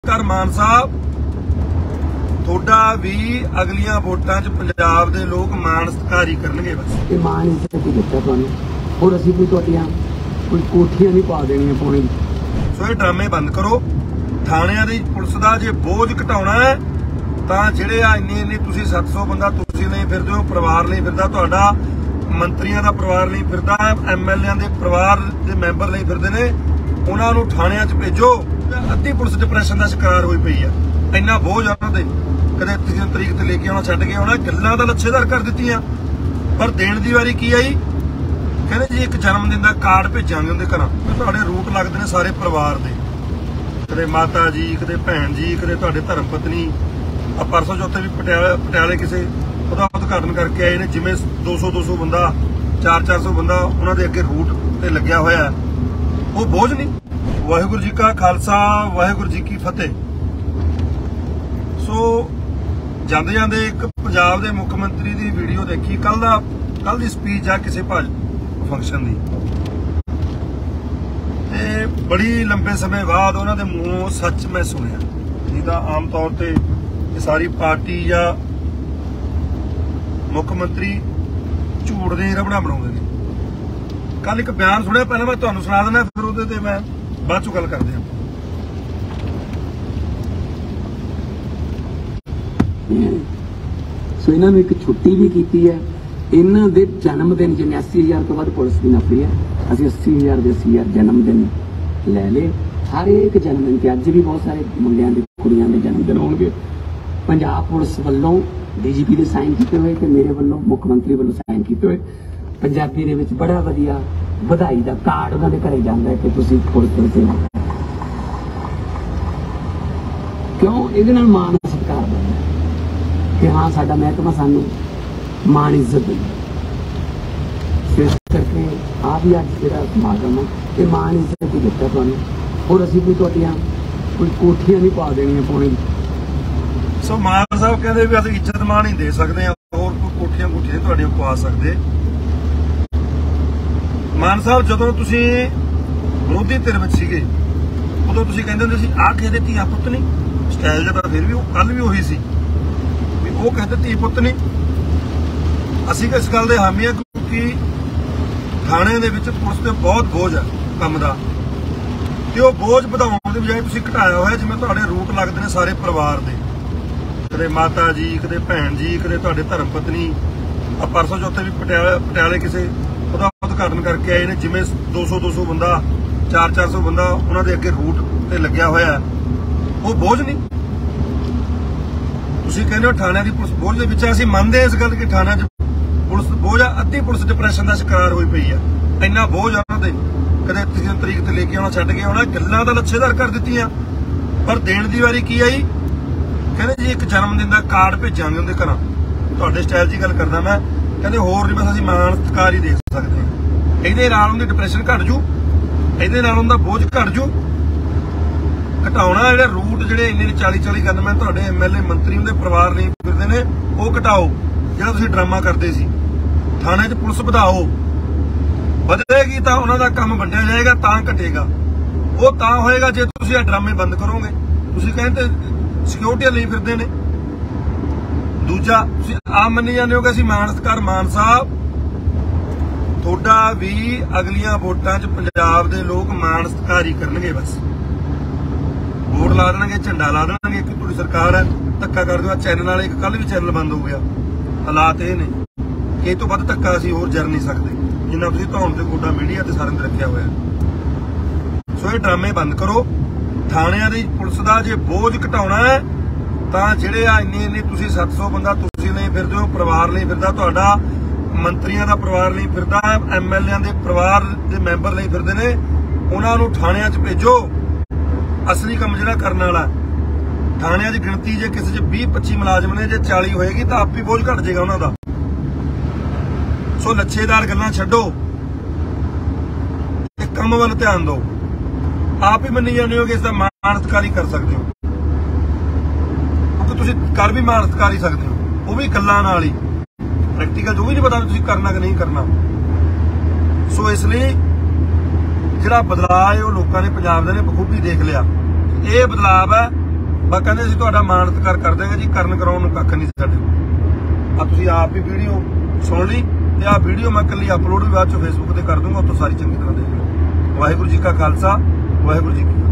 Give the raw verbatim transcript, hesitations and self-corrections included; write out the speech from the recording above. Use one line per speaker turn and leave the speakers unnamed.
कर मान साहब थोड़ा भी अगलियां वोटां च पंजाब दे लोग मान सत्कार ही करनगे बस
ते मान इज्जत ही दिता तुहानू और असीं कोई तुहाडियां कोई कोठियां नहीं पा देणियां पाउणे।
सो ये ड्रामे बंद करो। थाणियां दी पुलिस दा जे बोझ घटाउणा है तां जिहड़े आ इन्ने इन्ने तुसीं सत्त सौ बंदा तुसीं नहीं फिरदे हो, परिवार नहीं फिरदा, तुहाडा मंत्रियों का परिवार नहीं फिरदा, एम एल ए दे परिवार दे मैंबर नहीं फिरदे ने, उन्हां नूं थाणियां च भेजो। अद्धी पुलिस डिप्रैशन का शिकार हुई पई है, इन्ना बोझ आ उन्हां ते कदे तीन तरीक ते लेके आउणा छड्ड के आउणा, गल्लां तां लच्छेदार कर दित्तियां पर देण दी वारी की आई। कहंदे जी एक जन्मदिन का कार्ड भेजांगे उहदे घरां, तुहाडे रूट लगदे ने सारे परिवार दे, कदे माता जी, कदे भैन जी, कदे तुहाडे धर्म पत्नी। आ परसों चौथे भी पटियाले पटियाले किसी ਉਹਦਾ ਉਦਘਾਟਨ ਕਰਕੇ ਆਏ ਨੇ, ਜਿਵੇਂ दो सौ दो सौ ਬੰਦਾ चार चार सौ ਬੰਦਾ ਉਹਨਾਂ ਦੇ ਅੱਗੇ ਰੂਟ ਤੇ ਲੱਗਿਆ ਹੋਇਆ, ਉਹ ਬੋਝ ਨਹੀਂ। ਵਾਹਿਗੁਰੂ ਜੀ ਕਾ ਖਾਲਸਾ, ਵਾਹਿਗੁਰੂ ਜੀ ਕੀ ਫਤਿਹ। ਸੋ ਜਾਂਦੇ ਜਾਂਦੇ ਇੱਕ ਪੰਜਾਬ ਦੇ ਮੁੱਖ ਮੰਤਰੀ ਦੀ ਵੀਡੀਓ ਦੇਖੀ, ਕੱਲ ਦਾ ਕੱਲ ਦੀ ਸਪੀਚ ਆ ਕਿਸੇ ਭਾਜ ਫੰਕਸ਼ਨ ਦੀ, ਤੇ ਬੜੀ ਲੰਬੇ ਸਮੇਂ ਬਾਅਦ ਉਹਨਾਂ ਦੇ ਮੂੰਹੋਂ ਸੱਚ ਮੈਂ ਸੁਣਿਆ। ਨਹੀਂ ਤਾਂ ਆਮ ਤੌਰ ਤੇ ਇਹ ਸਾਰੀ ਪਾਰਟੀ ਜਾਂ मुख मंत्री झूठ दे रबड़ा बनाउंदे ने। कल एक बयान सुनिया, पहले मैं तुहानूं सुना देना, फिर उहदे ते मैं बाद चों गल करदे हां।
सो इन्हां नूं एक छुट्टी भी कीती है। इन्हां दे जन्म दिन जिवें अस्सी हज़ार तो वध पुलिस दी नफरी है, असीं अस्सी हज़ार दे अस्सी हज़ार जन्म दिन लै ले। हर एक जन्म दिन ते अज भी बहुत सारे मुंडियां दे कुड़ियां दे जन्म दिन होणगे। पंजाब पुलिस वल्लों डी जी पी ने साइन किए हुए, मेरे वालों मुख मंत्री वालों साइन किए हुए। पंजाबी दे विच बड़ा वधिया बधाई दा कार्ड उन्हां दे घरे जांदा है कि तुसीं पुलिस दे सेवा क्यों इहदे नाल मान सत्कार बनदा कि हाँ साडा महकमा सानूं मान इज्जत दिंदा। इस करके आ भी अज जिहड़ा समागम है ये मान इज्जत ही दिता तुहानूं और असीं कोई तुहाडियां कोई कोठियां नहीं पा देणियां पाउणे।
सो मान साहब कहते भी असं इज्जत मान ही दे सकते हैं, और कोई कोठियां कोठियां तुहाडियां पवा सकते। मान साहब जदों तुसीं विरोधी धिर विच सीगे उदों तुसीं कहंदे हुंदे सी आ कहदे धीआ पुत्त नहीं, स्टाइल जिहा फिर भी कल भी उही सी भी वो कहते धी पुत्त नहीं। असीं इस गल दे हामी आ क्योंकि थाणे दे विच पुलिस ते बहुत बोझ है काम दा, ते वो बोझ वधाउण दी बजाए तुसीं घटाया होया। जिवें तुहाडे रूट लगदे ने सारे परिवार दे, कदे माता जी, कदे भैन जी, कदे तुहाडे धर्म पत्नी। आ परसों चौथे भी पटियाले पटियाले किसी ਉਹਦਾ ਉਦਘਾਟਨ ਕਰਕੇ ਆਏ ਨੇ, ਜਿਵੇਂ दो सौ दो सौ ਬੰਦਾ चार चार सौ ਬੰਦਾ ਉਹਨਾਂ ਦੇ ਅੱਗੇ ਰੂਟ ਤੇ ਲੱਗਿਆ ਹੋਇਆ, ਉਹ ਬੋਝ ਨਹੀਂ। ਤੁਸੀਂ ਕਹਿੰਦੇ ਹੋ ਥਾਣਿਆਂ ਦੀ ਪੁਲਿਸ ਬੋਝ ਦੇ ਵਿੱਚ, ਅਸੀਂ ਮੰਨਦੇ ਇਸ ਗੱਲ ਕਿ ਥਾਣਿਆਂ 'ਚ ਪੁਲਿਸ ਬੋਝ ਆ, ਅੱਧੀ ਪੁਲਿਸ ਡਿਪਰੈਸ਼ਨ ਦਾ ਸ਼ਿਕਾਰ ਹੋਈ ਪਈ ਹੈ, ਇੰਨਾ ਬੋਝ ਆ ਉਹਨਾਂ ਦੇ ਕਦੇ तीन ਤਰੀਕ ਤੇ ਲੈ ਕੇ ਆਉਣਾ ਛੱਡ ਕੇ ਆਉਣਾ, ਗੱਲਾਂ ਤਾਂ ਲੱਛੇਦਾਰ ਕਰ ਦਿੱਤੀਆਂ ਪਰ ਦੇਣ ਦੀ ਵਾਰੀ ਕੀ ਆਈ। ਕਹਿੰਦੇ ਜੀ ਇੱਕ ਜਨਮ ਦਿਨ ਦਾ ਕਾਰਡ ਭੇਜਾਂਗੇ ਉਹਦੇ ਘਰਾਂ, ਤੁਹਾਡੇ ਸਟਾਈਲ ਦੀ ਗੱਲ ਕਰਦਾ ਮੈਂ। ਕਹਿੰਦੇ ਹੋਰ ਨਹੀਂ, ਬਸ ਅਸੀਂ ਮਾਣ ਸਤਿਕਾਰ ਹੀ ਦੇ ਸਕਦੇ ਹਾਂ। ਇਹਦੇ ਨਾਲ ਉਹਦੀ ਡਿਪਰੈਸ਼ਨ ਘਟ ਜੂ, ਇਹਦੇ ਨਾਲ ਉਹਦਾ ਬੋਝ ਘਟ ਜੂ। ਘਟਾਉਣਾ ਜਿਹੜੇ ਰੂਟ ਜਿਹੜੇ ਇੰਨੇ ਚਾਲੀ ਚਾਲੀ ਗਨਮੈਨ ਤੁਹਾਡੇ ਐਮ ਐਲ ਏ ਮੰਤਰੀ ਉਹਦੇ ਪਰਿਵਾਰ ਨਹੀਂ ਫਿਰਦੇ ਨੇ, ਉਹ ਘਟਾਓ। ਜਿਹੜਾ ਤੁਸੀਂ ਡਰਾਮਾ ਕਰਦੇ ਸੀ ਥਾਣੇ 'ਚ ਪੁਲਿਸ ਵਧਾਓ, ਵਧੇਗੀ ਤਾਂ ਉਹਨਾਂ ਦਾ ਕੰਮ ਵੰਡਿਆ ਜਾਏਗਾ, ਤਾਂ ਘਟੇਗਾ। ਉਹ ਤਾਂ ਹੋਏਗਾ ਜੇ ਤੁਸੀਂ ਇਹ ਡਰਾਮੇ ਬੰਦ ਕਰੋਗੇ। ਤੁਸੀਂ ਕਹਿੰਦੇ ਸਿਕਿਉਰਿਟੀ ਲਈ ਫਿਰਦੇ ਨੇ। दूजा आम मनी जाने हो कि असीं मान सत्कार, मान साहब थोड़ा भी अगलियां वोटां च पंजाब दे लोग मान सत्कार ही करनगे बस। वोट ला देंगे, झंडा ला देंगे कि तुहाडी सरकार है, धक्का कर दो। चैनल वाले कल भी चैनल बंद हो गया। हालात ये ने कि तो वध धक्का असीं होर जर नहीं सकते जिन्ना तुसीं धौण ते गोडा मीडिया ते सारिਆਂ ते रखिया होया। सो ये ड्रामे बंद करो। थाणियां दी पुलिस दा जे बोझ घटाउणा है ਤਾਂ ਜਿਹੜੇ ਆ ਇੰਨੇ ਇੰਨੇ ਤੁਸੀਂ सत्त सौ ਬੰਦਾ ਤੁਸੀਂ ਨਹੀਂ ਫਿਰਦੇ ਹੋ, ਪਰਿਵਾਰ ਨਹੀਂ ਫਿਰਦਾ, ਤੁਹਾਡਾ ਮੰਤਰੀਆਂ ਦਾ ਪਰਿਵਾਰ ਨਹੀਂ ਫਿਰਦਾ, ਐਮ ਐਲ ਏ ਦੇ ਪਰਿਵਾਰ ਦੇ ਮੈਂਬਰ ਨਹੀਂ ਫਿਰਦੇ ਨੇ, ਉਹਨਾਂ ਨੂੰ ਥਾਣਿਆਂ 'ਚ ਭੇਜੋ। ਅਸਲੀ ਕੰਮ ਜਿਹੜਾ ਕਰਨ ਵਾਲਾ ਥਾਣਿਆਂ 'ਚ ਗਿਣਤੀ ਜੇ ਕਿਸੇ 'ਚ ਵੀਹ ਪੱਚੀ ਮੁਲਾਜ਼ਮ ਨੇ, ਜੇ ਚਾਲੀ ਹੋਏਗੀ ਤਾਂ ਆਪੇ ਬੋਝ ਘਟ ਜਾਏਗਾ ਉਹਨਾਂ ਦਾ। ਸੋ ਲੱਛੇਦਾਰ ਗੱਲਾਂ ਛੱਡੋ ਤੇ ਕੰਮ ਵੱਲ ਧਿਆਨ ਦਿਓ। ਆਪ ਹੀ ਮੰਨੀ ਜਾਂਦੇ ਹੋ ਕਿ ਇਸ ਦਾ ਮਾਣ ਸਤਿਕਾਰ ਕਰ ਸਕਦੇ ਹੋ, ਤੁਸੀਂ ਕਰ ਵੀ ਮਾਣ ਸਤਿਕਾਰ ਹੀ ਸਕਦੇ ਹੋ, ਉਹ ਵੀ ਗੱਲਾਂ ਨਾਲ ਹੀ। ਪ੍ਰੈਕਟੀਕਲ ਜੋ ਵੀ ਨਹੀਂ ਪਤਾ ਤੁਸੀਂ ਕਰਨਾ ਕਿ ਨਹੀਂ ਕਰਨਾ। ਸੋ ਇਸ ਲਈ ਜਿਹੜਾ ਬਦਲਾਅ ਹੈ ਉਹ ਲੋਕਾਂ ਨੇ ਪੰਜਾਬ ਦੇ ਨੇ ਬਖੂਬੀ ਦੇਖ ਲਿਆ। ਇਹ ਬਦਲਾਅ ਹੈ ਬਾ ਕਹਿੰਦੇ ਅਸੀਂ ਤੁਹਾਡਾ ਮਾਨਤਕਾਰ ਕਰ ਦੇਵਾਂਗੇ ਜੀ, ਕਰਨ ਕਰਾਉਣ ਨੂੰ ਕੱਖ ਨਹੀਂ ਸਾਡੇ ਕੋਲ। ਆ ਤੁਸੀਂ ਆਪ ਹੀ ਵੀਡੀਓ ਸੁਣ ਲਈ ਤੇ ਆਹ ਵੀਡੀਓ ਮੈਂ ਇਕੱਲੀ ਅਪਲੋਡ ਵੀ ਬਾਅਦ ਚੋਂ ਫੇਸਬੁੱਕ ਤੇ ਕਰ ਦੂੰਗਾ, ਉੱਥੋਂ ਸਾਰੀ ਚੰਗੀ ਤਰ੍ਹਾਂ ਦੇਖ ਲਓ। ਵਾਹਿਗੁਰੂ ਜੀ ਕਾ ਖਾਲਸਾ, ਵਾਹਿਗੁਰੂ ਜੀ ਕੀ ਫਤਿਹ।